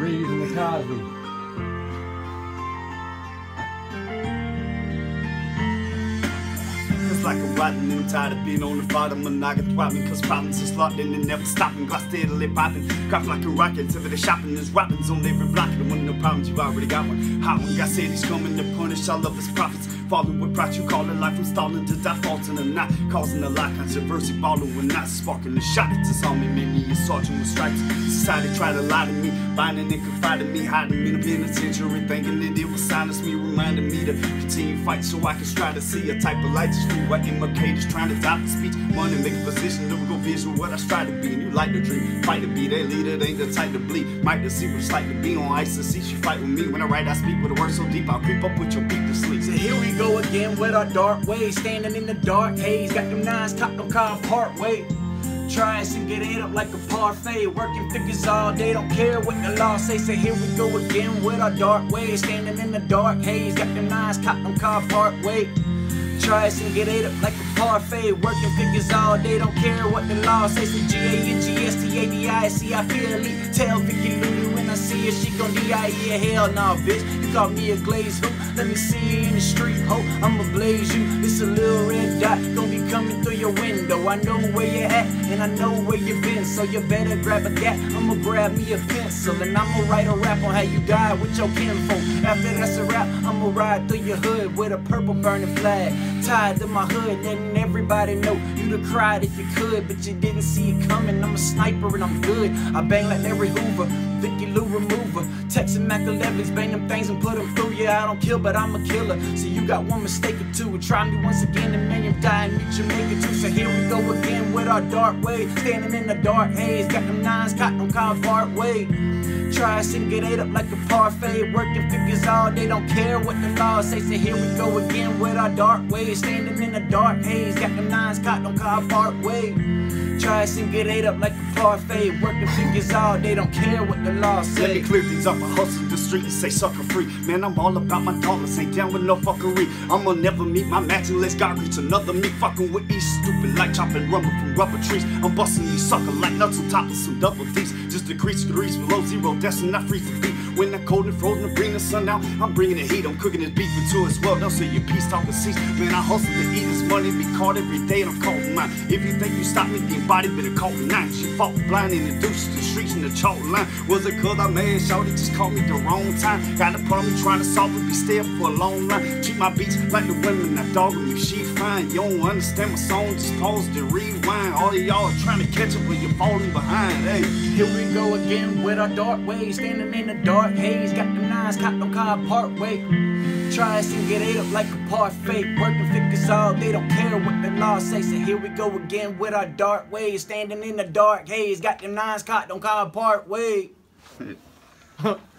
Reeves and the Cosby. Like a rotten and tired of being on the bottom and I get throbbing cause problems is locked in and never stopping. Got steadily popping, crop like a rocket till the shopping. There's robins on every block and when no problems you already got one. Hot one, God said he's coming to punish all of his prophets. Falling with pride, you call it life from stalling to defaulting and not causing a lot controversy. Balling when not sparking the shot it to some me, made me a sergeant with stripes. Society tried to lie to me, binding and confiding me, hiding me in the penitentiary, thinking that it would silence me, reminding me to continue fight so I can strive to see a type of light that's free. What in my cage is trying to top the speech, money make a position, lyrical vision, what I strive to be, and you like to dream, fight to be that leader, they ain't the type to bleed. Might to see what it's like to be on ice to see you fight with me. When I write, I speak with a word so deep, I'll creep up with your beat to sleep. So here we go again with our dark ways, standing in the dark haze, got them nines cocked on car part way. Tries to get ate up like a parfait, working figures all day, don't care what the law say. So here we go again with our dark ways, standing in the dark haze, got them nines cocked on car part way. Tries to get ate up like a parfait, working figures all day, don't care what the law says. So G-A-N-G-S-T-A-D-I-C, I feel elite. Tell Vicky Lulu when I see her, she gon' D-I-E, hell nah, bitch. You call me a glaze hoop, let me see you in the street, ho. I'ma blaze you, it's a little red dot, gon' be coming through your window. I know where you're at, and I know where you've been, so you better grab a gat. I'ma grab me a pencil, and I'ma write a rap on how you died with your kinfolk. After that's a wrap, I'ma ride through your hood with a purple burning flag tied to my hood, letting everybody know you'd have cried if you could, but you didn't see it coming. I'm a sniper and I'm good. I bang like Larry Hoover, Vicky Lou remover, Texas Mac 11s, bang them things and put them through. Yeah, I don't kill, but I'm a killer. So you got one mistake or two. Try me once again and man, you die and meet your maker too. So here we go again with our dark way, standing in the dark haze, got them nines caught on car part way. Tries and get ate up like a parfait, working figures all day, don't care what the law says. So here we go again with our dark ways, standing in the dark haze, got them nines caught on car part way. Tries and get ate up like a parfait, working figures all day, don't care what the law says. Let me clear things up, I hustle the street and say sucker free. Man, I'm all about my dollars, ain't down with no fuckery. I'ma never meet my match unless God reach another me. Fucking with these stupid like chopping rubber from rubber trees. I'm busting these sucker like nuts on top of some double D's. Just decrease degrees below zero, that's not freeze the beat. When that cold and frozen to bring the sun out, I'm bringing the heat, I'm cooking this beef into as well. Don't say your peace talking cease. Man, I hustle to eat this money, be caught every day and I'm caught in mine. If you think you stop me, the body better caught in nine. She fought blind and introduced the streets and the chalk line. Was it cause I mad shorty just caught me the wrong time? Got a problem trying to solve it, be still for a long line. Treat my beats like the women that dog me, she fine. You don't understand my song, just pause to rewind. All of y'all are trying to catch up but you're falling behind. Hey, here we go again with our dark ways, standing in the dark haze, got them nines caught on car part way. Tries and get ate up like a parfait, working figures all day, don't care what the law says. So here we go again with our dark ways, standing in the dark haze, got them nines caught on car part way.